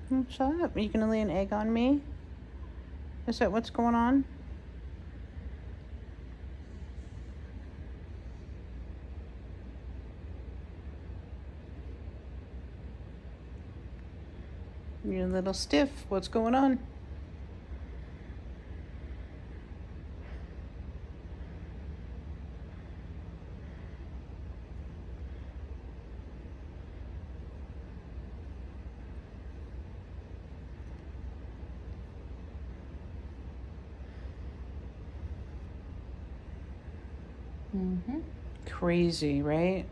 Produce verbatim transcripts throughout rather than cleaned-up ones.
What's up? Are you gonna lay an egg on me? Is that what's going on? You're a little stiff. What's going on? Mm-hmm. Crazy, right?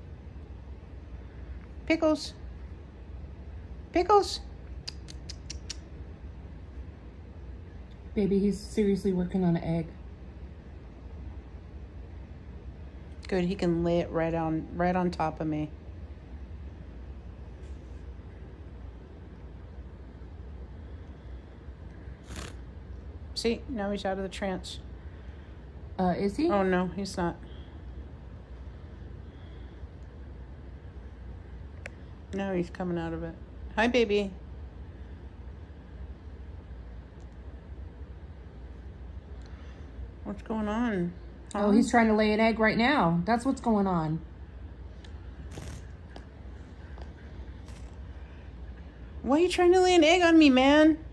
Pickles. Pickles. Baby, he's seriously working on an egg. Good, he can lay it right on right on top of me. See, now he's out of the trance. Uh, is he? Oh no, he's not. No, he's coming out of it. Hi, baby. What's going on? Huh? Oh, he's trying to lay an egg right now. That's what's going on. Why are you trying to lay an egg on me, man?